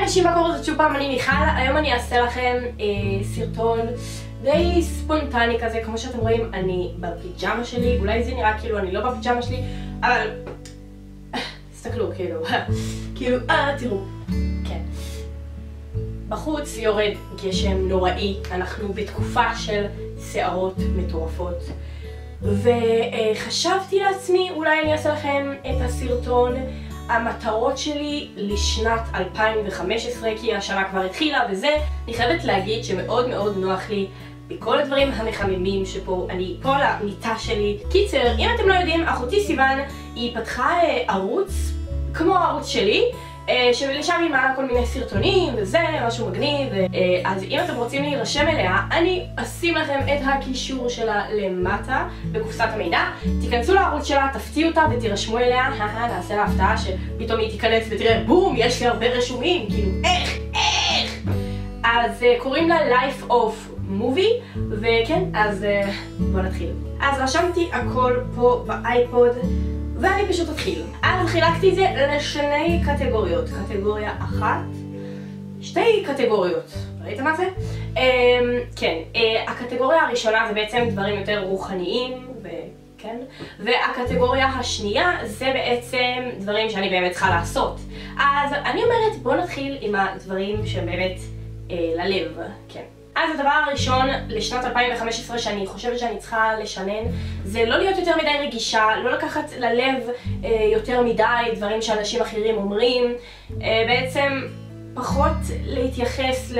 אנשים, מה קורה? זאת שוב פעם, אני מיכל. היום אני אעשה לכם סרטון די ספונטני כזה. כמו שאתם רואים, אני בפיג'מה שלי. אולי זה נראה כאילו אני לא בפיג'מה שלי, אבל תסתכלו, תראו. כן. בחוץ יורד גשם נוראי. אנחנו בתקופה של שערות מטורפות. וחשבתי לעצמי, אולי אני אעשה לכם את הסרטון המטרות שלי לשנת 2015, כי השנה כבר התחילה וזה. אני חייבת להגיד שמאוד מאוד נוח לי בכל הדברים המחממים שפה. אני פה על המיטה שלי. קיצר, אם אתם לא יודעים, אחותי סיוון היא פתחה ערוץ כמו הערוץ שלי, שלשם היא מעלה כל מיני סרטונים וזה, משהו מגניב. אז אם אתם רוצים להירשם אליה, אני אשים לכם את הקישור שלה למטה בקופסת המידע. תיכנסו לערוץ שלה, תפתיעו אותה ותירשמו אליה. נעשה לה הפתעה שפתאום היא תיכנס ותראה, בום, יש לי הרבה רשומים, כאילו איך? אז קוראים לה Life of Movie, וכן, אז בואו נתחיל. אז רשמתי הכל פה באייפוד ואני פשוט אתחיל. אז חילקתי את זה לשני קטגוריות. קטגוריה אחת, שתי קטגוריות. ראיתם מה זה? כן, הקטגוריה הראשונה זה בעצם דברים יותר רוחניים, וכן. והקטגוריה השנייה זה בעצם דברים שאני באמת צריכה לעשות. אז אני אומרת, בואו נתחיל עם הדברים שהם באמת ללב, כן. אז הדבר הראשון לשנת 2015 שאני חושבת שאני צריכה לשנן זה לא להיות יותר מדי רגישה, לא לקחת ללב יותר מדי דברים שאנשים אחרים אומרים, בעצם פחות להתייחס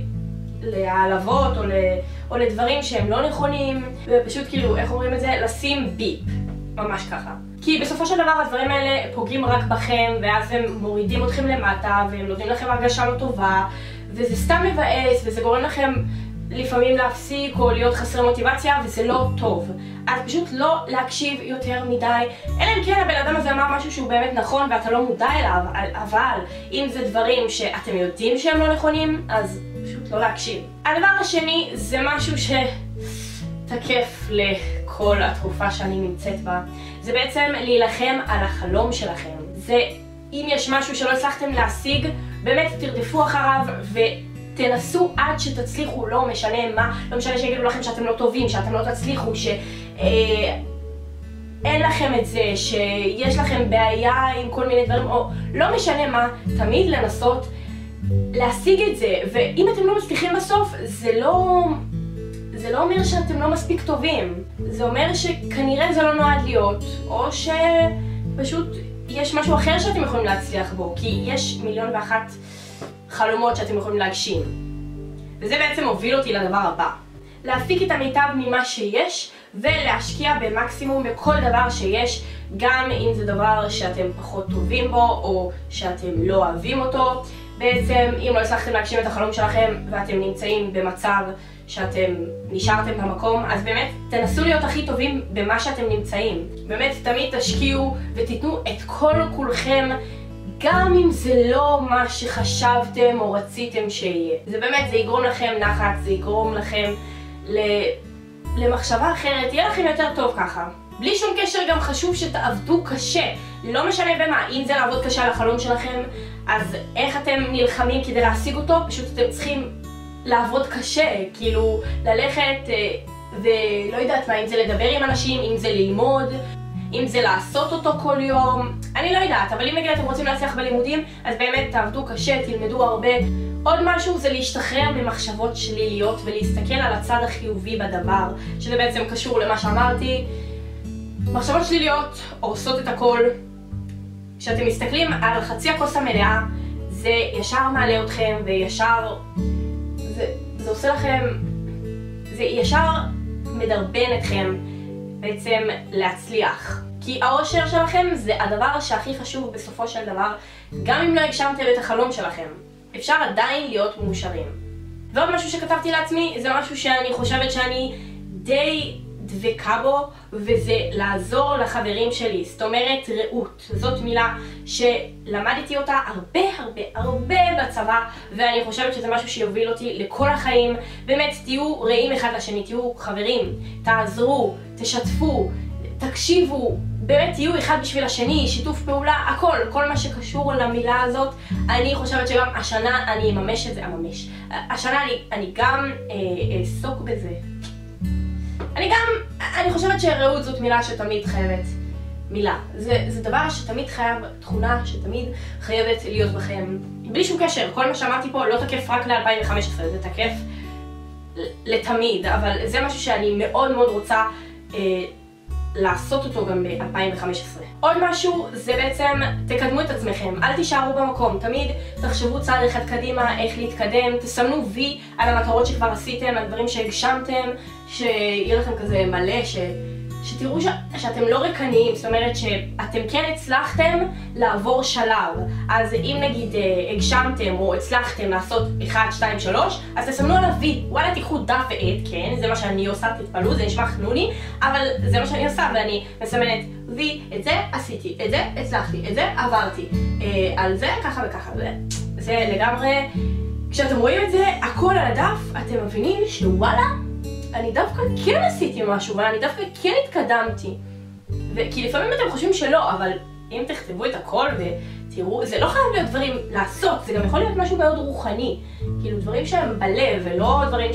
להעלבות או לדברים שהם לא נכונים, ופשוט כאילו, איך אומרים את זה? לשים ביפ, ממש ככה. כי בסופו של דבר הדברים האלה פוגעים רק בכם, ואז הם מורידים אתכם למטה והם נותנים לכם הרגשה לא טובה, וזה סתם מבאס, וזה גורם לכם לפעמים להפסיק או להיות חסר מוטיבציה, וזה לא טוב. אז פשוט לא להקשיב יותר מדי, אלא אם כן הבן אדם הזה אמר משהו שהוא באמת נכון ואתה לא מודע אליו, אבל אם זה דברים שאתם יודעים שהם לא נכונים, אז פשוט לא להקשיב. הדבר השני זה משהו שתקף לכל התקופה שאני נמצאת בה, זה בעצם להילחם על החלום שלכם. זה אם יש משהו שלא הצלחתם להשיג, באמת תרדפו אחריו ותנסו עד שתצליחו, לא משנה מה, לא משנה שיגידו לכם שאתם לא טובים, שאתם לא תצליחו, שאין לכם את זה, שיש לכם בעיה עם כל מיני דברים, או לא משנה מה, תמיד לנסות להשיג את זה. ואם אתם לא מצליחים בסוף, זה לא אומר שאתם לא מספיק טובים, זה אומר שכנראה זה לא נועד להיות, או שפשוט יש משהו אחר שאתם יכולים להצליח בו, כי יש 1,000,001 חלומות שאתם יכולים להגשים. וזה בעצם הוביל אותי לדבר הבא. להפיק את המיטב ממה שיש, ולהשקיע במקסימום בכל דבר שיש, גם אם זה דבר שאתם פחות טובים בו, או שאתם לא אוהבים אותו. בעצם, אם לא הצלחתם להגשים את החלום שלכם, ואתם נמצאים במצב שאתם נשארתם במקום, אז באמת תנסו להיות הכי טובים במה שאתם נמצאים. באמת תמיד תשקיעו ותיתנו את כל כולכם, גם אם זה לא מה שחשבתם או רציתם שיהיה. זה באמת, זה יגרום לכם נחת, זה יגרום לכם למחשבה אחרת, יהיה לכם יותר טוב ככה. בלי שום קשר גם חשוב שתעבדו קשה, לא משנה במה. אם זה לעבוד קשה על החלום שלכם, אז איך אתם נלחמים כדי להשיג אותו? פשוט אתם צריכים לעבוד קשה, כאילו ללכת ולא יודעת מה, אם זה לדבר עם אנשים, אם זה ללמוד, אם זה לעשות אותו כל יום, אני לא יודעת. אבל אם נגיד אתם רוצים להצליח בלימודים, אז באמת תעבדו קשה, תלמדו הרבה. עוד משהו זה להשתחרר ממחשבות שליליות ולהסתכל על הצד החיובי בדבר, שזה בעצם קשור למה שאמרתי. מחשבות שליליות הורסות את הכל. כשאתם מסתכלים על חצי הכוס המלאה, זה ישר מעלה אתכם וישר זה עושה לכם, זה ישר מדרבן אתכם בעצם להצליח. כי האושר שלכם זה הדבר שהכי חשוב בסופו של דבר. גם אם לא הגשמתם את החלום שלכם, אפשר עדיין להיות מאושרים. ועוד משהו שכתבתי לעצמי, זה משהו שאני חושבת שאני די דבקה בו, וזה לעזור לחברים שלי. זאת אומרת רעות, זאת מילה שלמדתי אותה הרבה בצבא, ואני חושבת שזה משהו שיוביל אותי לכל החיים. באמת תהיו רעים אחד לשני, תהיו חברים, תעזרו, תשתפו, תקשיבו, באמת תהיו אחד בשביל השני, שיתוף פעולה, הכל, כל מה שקשור למילה הזאת. אני חושבת שגם השנה אני אממש את זה, השנה אני גם אעסוק בזה. אני חושבת שרעות זאת מילה שתמיד חייבת, זה דבר שתמיד חייב, תכונה שתמיד חייבת להיות בכם, בלי שום קשר. כל מה שאמרתי פה לא תקף רק ל-2015, זה תקף לתמיד, אבל זה משהו שאני מאוד מאוד רוצה לעשות אותו גם ב-2015. עוד משהו זה בעצם תקדמו את עצמכם, אל תישארו במקום, תמיד תחשבו צעד אחד קדימה איך להתקדם, תסמנו וי על המטרות שכבר עשיתם, על דברים שהגשמתם, שיהיה לכם כזה מלא, שתראו שאתם לא ריקניים, זאת אומרת שאתם כן הצלחתם לעבור שלב. אז אם נגיד הגשמתם או הצלחתם לעשות 1, 2, 3, אז תסמנו עליו וי, וואלה תיקחו דף ועט, כן, זה מה שאני עושה, תתפלו, זה נשמע חנוני, אבל זה מה שאני עושה, ואני מסמנת וי, את זה עשיתי, את זה הצלחתי, את זה עברתי, על זה ככה וככה, זה לגמרי, כשאתם רואים את זה, הכל על הדף, אתם מבינים שוואלה, אני דווקא כן עשיתי משהו, ואני דווקא כן התקדמתי. כי לפעמים אתם חושבים שלא, אבל אם תכתבו את הכל ותראו, זה לא חייב להיות דברים לעשות, זה גם יכול להיות משהו מאוד רוחני. כאילו דברים שהם בלב, ולא דברים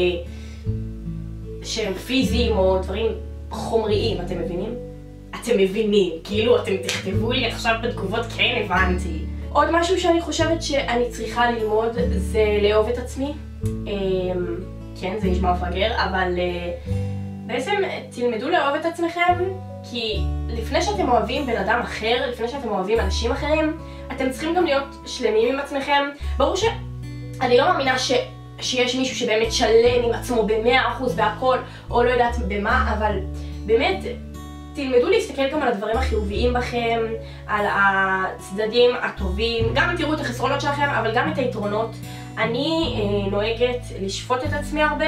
שהם פיזיים או דברים חומריים, אתם מבינים? אתם מבינים, כאילו אתם תכתבו לי עכשיו בתגובות, כן הבנתי. עוד משהו שאני חושבת שאני צריכה ללמוד זה לאהוב את עצמי. כן, זה נשמע מפגר, אבל בעצם תלמדו לאהוב את עצמכם, כי לפני שאתם אוהבים בן אדם אחר, לפני שאתם אוהבים אנשים אחרים, אתם צריכים גם להיות שלמים עם עצמכם. ברור שאני לא מאמינה שיש מישהו שבאמת שלם עם עצמו ב100% בהכל, או לא יודעת במה, אבל באמת תלמדו להסתכל גם על הדברים החיוביים בכם, על הצדדים הטובים, גם תראו את החסרונות שלכם, אבל גם את היתרונות. אני נוהגת לשפוט את עצמי הרבה,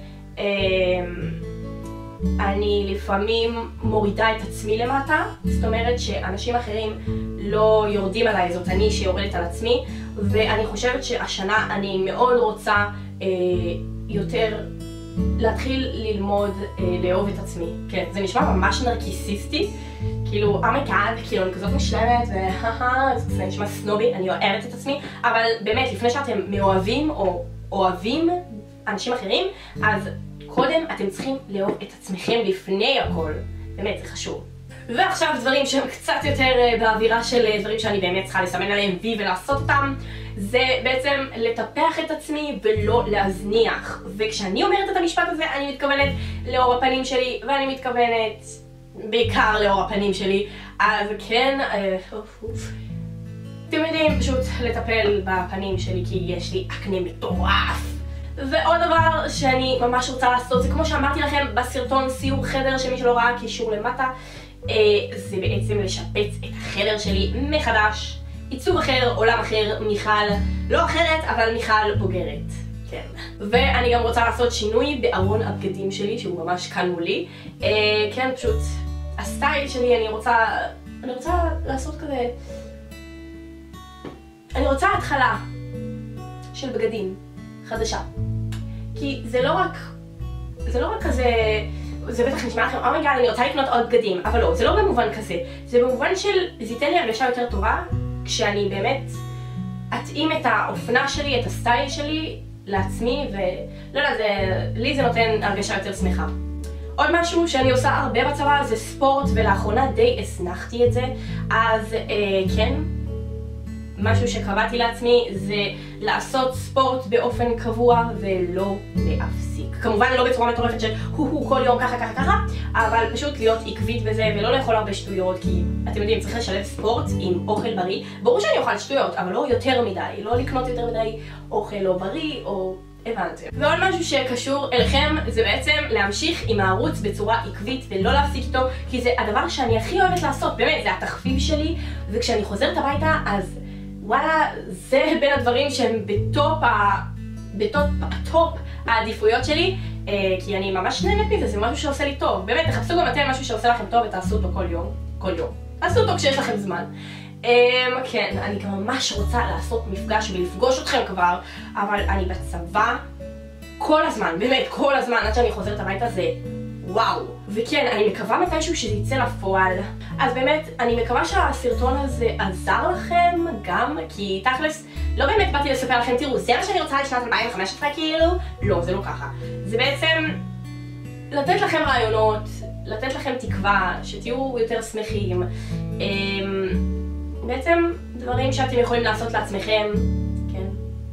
אני לפעמים מורידה את עצמי למטה, זאת אומרת שאנשים אחרים לא יורדים עליי, זאת אני שיורדת על עצמי, ואני חושבת שהשנה אני מאוד רוצה יותר להתחיל ללמוד לאהוב את עצמי. כן, זה נשמע ממש נרקיסיסטי, כאילו, אומייגאד, כאילו אני כזאת משלמת, זה נשמע סנובי, אני אוהבת את עצמי, אבל באמת, לפני שאתם מאוהבים או אוהבים אנשים אחרים, אז קודם אתם צריכים לאהוב את עצמכם לפני הכל. באמת, זה חשוב. ועכשיו דברים שהם קצת יותר באווירה של דברים שאני באמת צריכה לסמן עליהם וי ולעשות אותם, זה בעצם לטפח את עצמי ולא להזניח. וכשאני אומרת את המשפט הזה, אני מתכוונת לאור הפנים שלי, ואני מתכוונת בעיקר לאור הפנים שלי, אז כן, אתם יודעים, פשוט לטפל בפנים שלי כי יש לי אקנה מטורף. ועוד דבר שאני ממש רוצה לעשות, זה כמו שאמרתי לכם בסרטון סיור חדר, שמי שלא ראה קישור למטה, זה בעצם לשפץ את החדר שלי מחדש, עיצוב אחר, עולם אחר, מיכל לא אחרת, אבל מיכל בוגרת. כן. ואני גם רוצה לעשות שינוי בארון הבגדים שלי, שהוא ממש כאן מולי. כן, פשוט הסטייל שלי, אני רוצה לעשות כזה, אני רוצה התחלה של בגדים חדשה. כי זה לא רק כזה, זה בטח נשמע לכם, אומייגאד, אני רוצה לקנות עוד בגדים, אבל לא, זה לא במובן כזה. זה במובן של, זה ייתן לי הרגשה יותר טובה, כשאני באמת אתאים את האופנה שלי, את הסטייל שלי לעצמי, ולא יודע, לי זה נותן הרגשה יותר שמחה. עוד משהו שאני עושה הרבה בצבא זה ספורט, ולאחרונה די הסנחתי את זה, אז כן, משהו שקבעתי לעצמי זה לעשות ספורט באופן קבוע ולא להפסיק. כמובן לא בצורה מטורפת של כל יום ככה, אבל פשוט להיות עקבית בזה ולא לאכול הרבה שטויות, כי אתם יודעים, צריך לשלב ספורט עם אוכל בריא. ברור שאני אוכל שטויות, אבל לא יותר מדי, לא לקנות יותר מדי אוכל לא בריא או הבנתם. ועוד משהו שקשור אליכם זה בעצם להמשיך עם הערוץ בצורה עקבית ולא להפסיק איתו, כי זה הדבר שאני הכי אוהבת לעשות, באמת, זה התחביב שלי, וכשאני חוזרת הביתה אז וואלה, זה בין הדברים שהם בטופ העדיפויות שלי, כי אני ממש נהנית מזה, זה משהו שעושה לי טוב. באמת, תחפשו גם אתם משהו שעושה לכם טוב ותעשו אותו כל יום. תעשו אותו כשיש לכם זמן. כן, אני גם ממש רוצה לעשות מפגש ולפגוש אתכם כבר, אבל אני בצבא כל הזמן, באמת כל הזמן, עד שאני חוזרת הביתה זה וואו. וכן, אני מקווה מתישהו שזה יצא לפועל. אז באמת, אני מקווה שהסרטון הזה עזר לכם גם, כי תכלס, לא באמת באתי לספר לכם, תראו, זה מה שאני רוצה לשנת 2015 כאילו? לא, זה לא ככה. זה בעצם לתת לכם רעיונות, לתת לכם תקווה, שתהיו יותר שמחים. בעצם דברים שאתם יכולים לעשות לעצמכם, כן.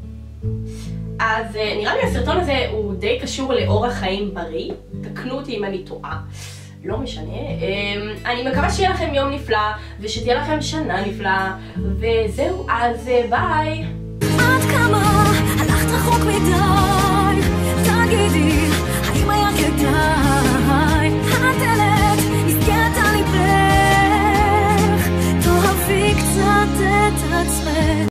אז נראה לי הסרטון הזה הוא די קשור לאורח חיים בריא, תקנו אותי אם אני טועה, לא משנה. אני מקווה שיהיה לכם יום נפלא, ושתהיה לכם שנה נפלאה, וזהו, אז ביי! עד כמה הלכת רחוק מדי